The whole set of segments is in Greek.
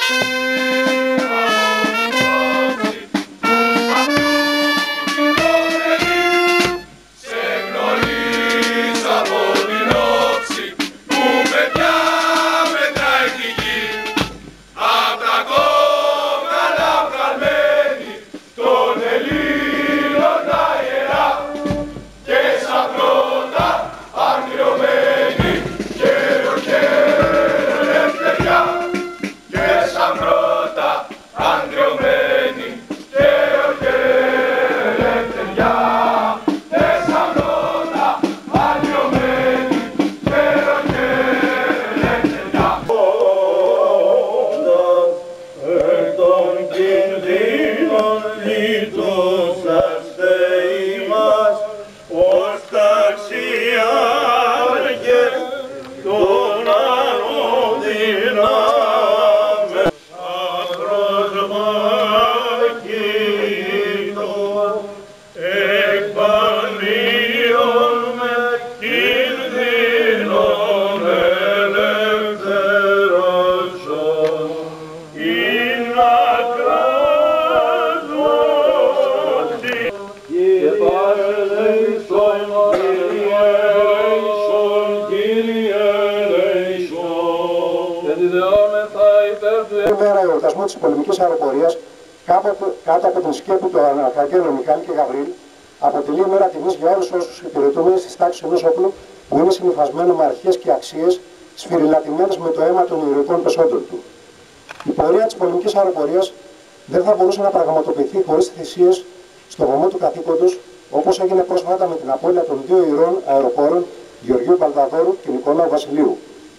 Σήμερα εορτασμό της πολεμικής αεροπορίας κάτω από την σκέπη του Αρχαγγέλου Μιχάλη και Γαβρίλ αποτελεί μέρα τιμής για όλους όσους υπηρετούν στις τάξεις ενός όπλου που είναι συνυφασμένο με αρχές και αξίες σφυριλατημένες με το αίμα των ηρωικών πεσόντων του. Η πορεία της πολεμικής αεροπορίας δεν θα μπορούσε να πραγματοποιηθεί χωρίς θυσίες στο βωμό του καθήκοντος, όπως έγινε πρόσφατα με την απώλεια των δύο ηρώων αεροπόρων Γεωργίου Μπαλταδόρου και Νικολάου Βασιλείου.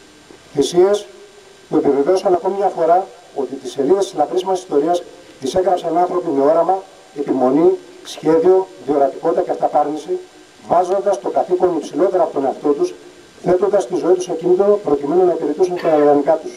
Θυσίες που επιβεβαίωσαν ακόμη μια φορά ότι τις σελίδες της λαμπρής μας ιστορίας τις έγραψαν άνθρωποι με όραμα, επιμονή, σχέδιο, διορατικότητα και αυταπάρνηση, βάζοντας το καθήκον υψηλότερα από τον εαυτό τους, θέτοντας τη ζωή τους σε κίνδυνο προκειμένου να υπηρετούσαν τα ιδανικά τους.